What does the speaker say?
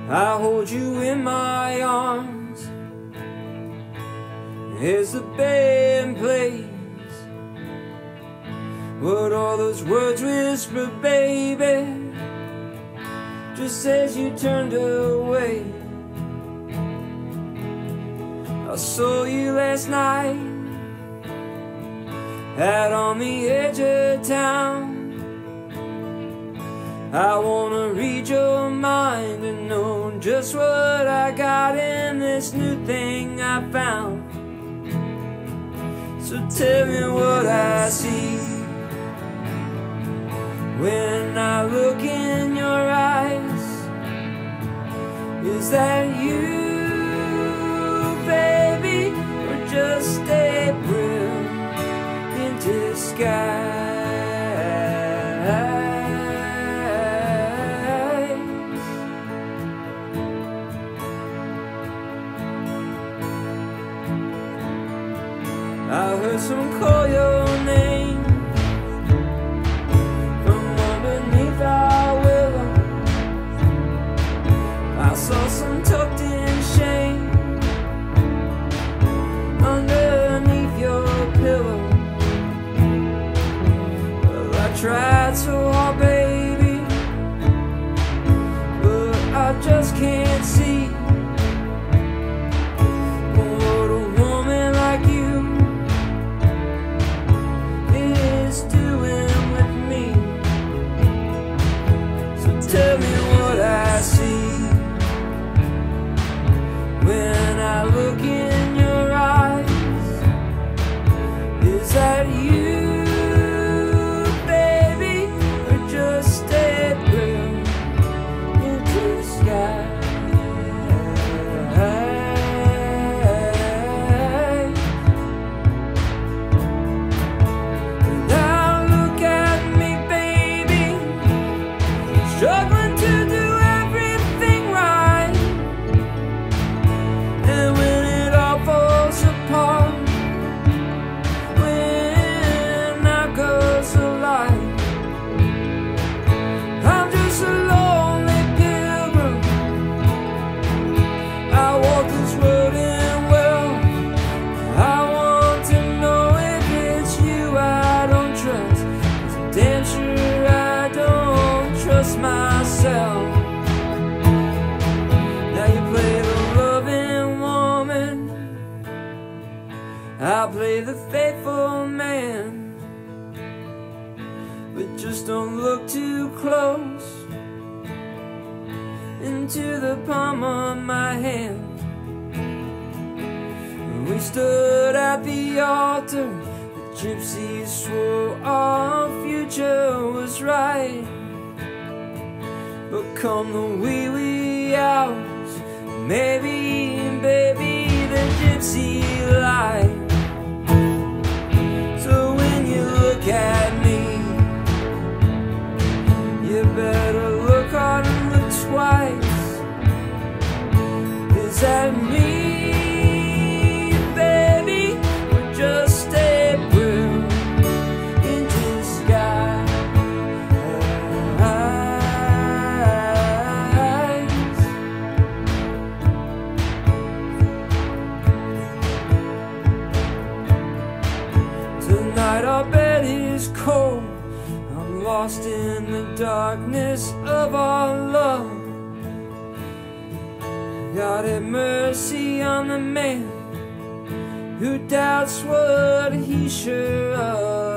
I hold you in my arms. Here's the band plays what all those words whisper, baby, just as you turned away. I saw you last night out on the edge of town. I wanna read your mind and know just what I got in this new thing I found. So tell me what I see when I look in your eyes. Is that you, baby, or just a brilliant disguise? I heard someone call your name from underneath our willow. I saw some tucked in shame underneath your pillow. Well, I tried so hard, baby, but I just can't see what a woman like you doing with me. So tell me what I see when I look in your eyes. Is that you, baby, or just a brilliant disguise? Struggling to do everything right, and when it all falls apart, when night goes to light, I'm just a lonely pilgrim. I walk this road and well, I want to know if it's you I don't trust. 'Cause I'm damn sure I don't trust myself. Now you play the loving woman, I play the faithful man. But just don't look too close into the palm of my hand. When we stood at the altar, the gypsies swore our future was right. But come the wee wee hours, maybe, baby, the gypsy lied. So when you look at me, you better look hard and look twice. Is that me, baby, or just a brilliant disguise? Tonight our bed is cold, I'm lost in the darkness of our love. God have mercy on the man who doubts what he's sure of.